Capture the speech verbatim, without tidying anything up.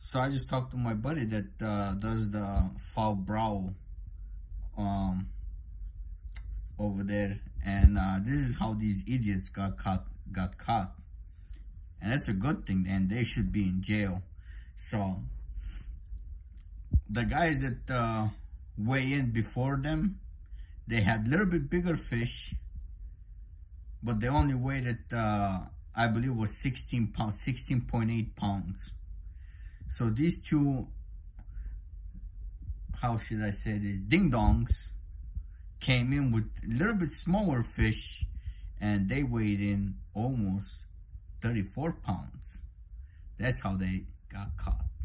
So I just talked to my buddy that uh, does the foul brow um, over there, and uh, this is how these idiots got caught. Got caught, and that's a good thing. And they should be in jail. So the guys that uh, weigh in before them, they had a little bit bigger fish, but they only weighed it, uh, I believe, was sixteen pounds, sixteen point eight pounds. So these two, how should I say this, ding-dongs came in with a little bit smaller fish, and they weighed in almost thirty-four pounds. That's how they got caught.